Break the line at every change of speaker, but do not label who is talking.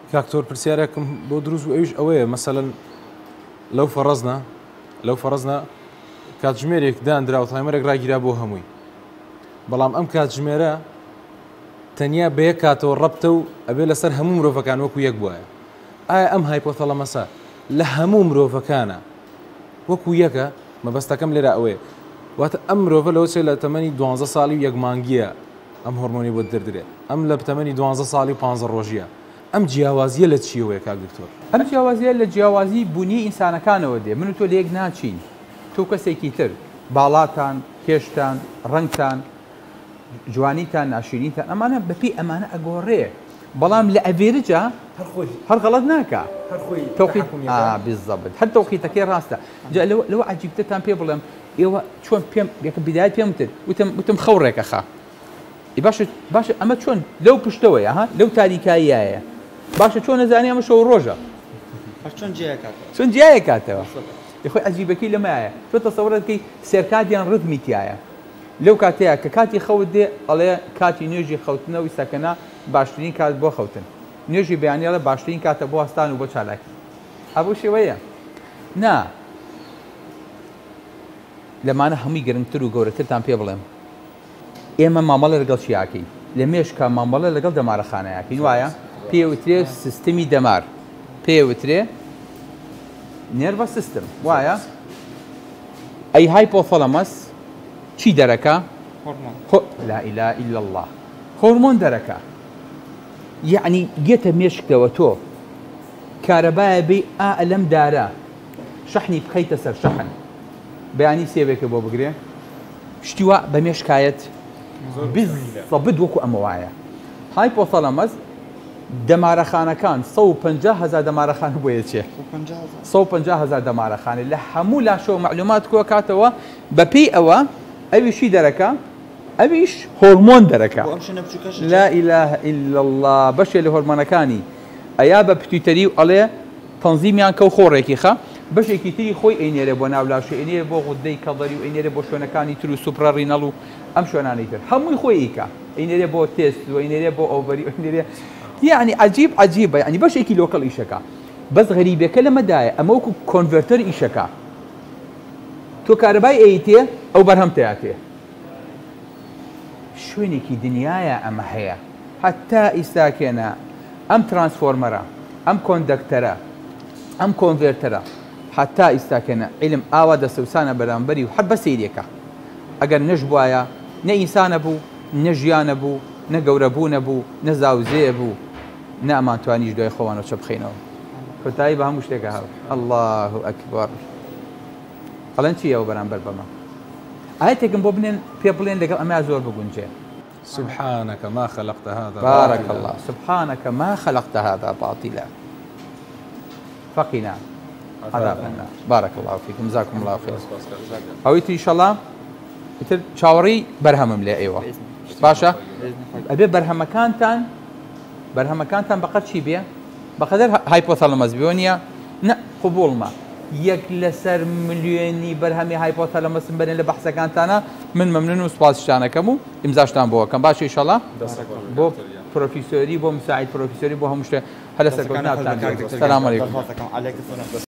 كاكتور برسياركم بودروز وإيش أويه مثلا لو فرضنا كاتجميرك داندرا وتايمرك راجع أبو هموي بلام أم كاتجميرة تنيا بيكاتو ربطو أبي لسر هموم روفكان وكو يكبوايا أم هايبوثالامسا لهموم روفكانا وكو يكا ما بس تكمل رأوي وقت أم روفا لو شيء لتمني 12 سالي يجمانجيا أم هرموني بدردري أم لبتمني 12 سالي 15 روجيا أم جیاوازیە لە چیەوەیە کاک دکتۆر؟
ئەم جیاوازیە لە جیاوازی بوونی ئینسانەکانەوە دێ من و تۆ لێک ناچین تۆ کەسێکی تر باڵاتان کێشتان ڕەنگتان جوانیتان ناشرینتان ئەمانە بەپی ئەمانە ئەگۆڕێ بەڵام لە ئەڤێرجە هەر غەڵەت ناکە تۆقیت بالضبط هەر تۆقیتەکەی ڕاستە لەوە عەجیبترتان پێ بڵێم ئێوە چۆن پێم یەکە بیدایەت پێم وتم خەوڕێکە خا باشە ئەمە چۆن لەو پشتەوەیە ها لەو تاریکاییایە باشە چۆن نەزانی ئەمە شەو ڕۆژە چۆن جیایە کاتەوە خۆی عەجیبەکەی لەمایە تۆ تەسەوڕەکەی سێرکاتیان ڕتمی تایە لەو کاتەیە کە کاتی خەوت دێ ئەڵێ کاتی نوێژی خەوتنەوەی سەکەنا باشترین کات بۆ خەوتن نوێژی بەیانیاڵە باشترین کاتە بۆ هەستان و بۆ چالاکی ئەبوو شێوەیە نا لەمانە هەمووی گرنگتر و گەورەترتان پێ بڵێم ئێمە مامەڵە لەگەڵ چیاکەین لە مێشکە مامەڵە لەگەڵ دەمارەخانەیەکەین وایە پێوترێ سیستمی دەمار پێوترێ نێرڤە سیستم وایە ئەی هایپۆثەلەمەس چی دەرەکە؟ لا ئیلا ئیلا الله هۆرمۆن دەرەکە یعنی گێتە مێشکەوە تۆ کارەبایە بێ لەم دارە شەحنی بخەیتە سەر شەحن بەیانی سێوێکە بۆ بگرێ شتیوە بە مێشکایەت بالضبط وەکو ئەمە وایە هایپۆثەلەمەس دەمارەخانەکان 150,000 دەمارەخانە بۆ یەکێ 150,000 دەمارەخانە لە هەموو لاشەوە معلومات کۆ کاتەوە بەپێی ئەوە ئەویشی دەرەکە ئەویش هۆرمۆن دەرەکە لا ئیلاهە ئیلا الله بەشێ لە هۆرمۆنەکانی ئەیا بە پتویتەری و ئەڵێ تەنزیمیان کەو خۆڕێکی خە بەشێکی تری خۆی ئەینێرە بۆ ناو لاشە ئەینێرە بۆ غودەی کەڵدەری و ئەینێرە بۆ شوێنەکانی تر و سوپڕەڕینەڵ و ئەم شوێنانەی تر هەمووی خۆی ئیکە ئەینێرە بۆ تێست و ئەینێرە بۆ ئەوبەری ئەینێرە يعني عجيب يعني باش هيك لوكال إيشكا بس غريبة كلمة داية أما وكو كونفرتر إيشكا تو كهرباء أيتيه أو برهم تياتيه شويني كي دنيايا أما هي حتى إستاكينا أم ترانسفورمرا أم كوندكترا أم كونفرترا حتى إستاكينا علم آواد سوسانة برامبري وحب سيريكا أجر نجبوايا نا إنسان أبو نجيان أبو نەگەورەبوو نەبوو نەزاوزێ بوو نەمان توانیش دوای خۆوانەوە چە بخەینەوە کۆتایی بە هەموو شتێکە هەڵ الله ئەکبەر هەڵەن چیەوە بەرامبەر بەمە ئاەتێکم بۆ بنێن پێ بڵێن لەگەڵ ئەمە زۆر بگونجێ
سبحانك ما خلقت هذا
بارك الله سبحانك ما خلقت هذا باطلا فقنا عذاب النار بارك الله فيكم جزاكم الله خير ئەویتر إن شاء الله ئیتر چاوەڕی بەرهەمم لێ ئێوە باشە ئەبێ بەرهەمەکانتان بەقەت چی بێ بەقەدەر هایپۆثەلەمەس بێنە نە قبوڵمە یەک لەسەر ملیۆنی بەرهەمی هایپۆثەلەمەسم بنێن لە بەحسەکانتانە من مەمنون و سوپاسیشتانەکەم و ئیمزاشتان بۆەکەم باشە ئینشەڵا بۆ پرۆفیسۆری بۆ مساعید پرۆفیسۆری بۆ هەموو شتێ هەر لەسەر کەوتناتان سەلام عەلەیکوم